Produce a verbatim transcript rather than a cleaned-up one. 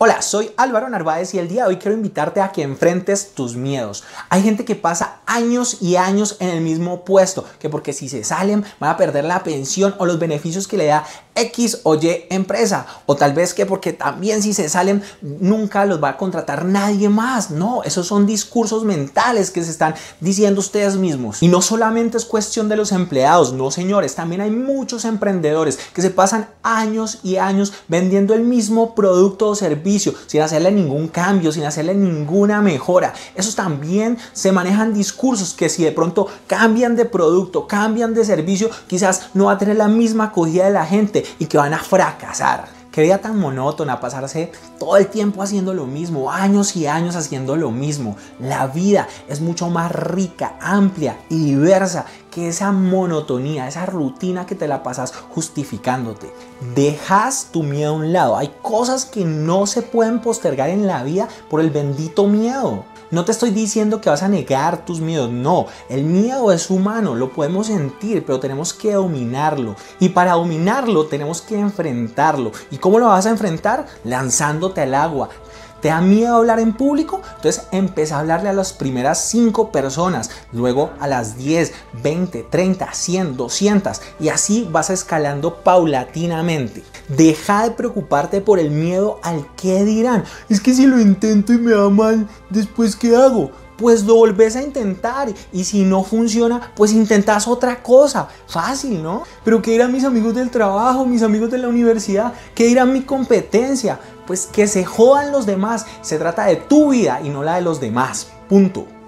Hola, soy Álvaro Narváez y el día de hoy quiero invitarte a que enfrentes tus miedos. Hay gente que pasa años y años en el mismo puesto, que porque si se salen van a perder la pensión o los beneficios que le da X o Y empresa, o tal vez que porque también si se salen nunca los va a contratar nadie más. No, esos son discursos mentales que se están diciendo ustedes mismos. Y no solamente es cuestión de los empleados, no señores, también hay muchos emprendedores que se pasan años y años vendiendo el mismo producto o servicio sin hacerle ningún cambio, sin hacerle ninguna mejora. Esos también se manejan discursos que si de pronto cambian de producto, cambian de servicio, quizás no va a tener la misma acogida de la gente y que van a fracasar. Qué vida tan monótona, pasarse todo el tiempo haciendo lo mismo, años y años haciendo lo mismo. La vida es mucho más rica, amplia y diversa que esa monotonía, esa rutina que te la pasas justificándote. Dejas tu miedo a un lado. Hay cosas que no se pueden postergar en la vida por el bendito miedo. No te estoy diciendo que vas a negar tus miedos, no. El miedo es humano, lo podemos sentir, pero tenemos que dominarlo. Y para dominarlo tenemos que enfrentarlo. ¿Y cómo lo vas a enfrentar? Lanzándote al agua. ¿Te da miedo hablar en público? Entonces empieza a hablarle a las primeras cinco personas, luego a las diez, veinte, treinta, cien, doscientas y así vas escalando paulatinamente. Deja de preocuparte por el miedo al qué dirán. Es que si lo intento y me va mal, ¿después qué hago? Pues lo volvés a intentar y si no funciona, pues intentas otra cosa. Fácil, ¿no? Pero ¿qué dirán mis amigos del trabajo, mis amigos de la universidad? ¿Qué dirán mi competencia? Pues que se jodan los demás. Se trata de tu vida y no la de los demás. Punto.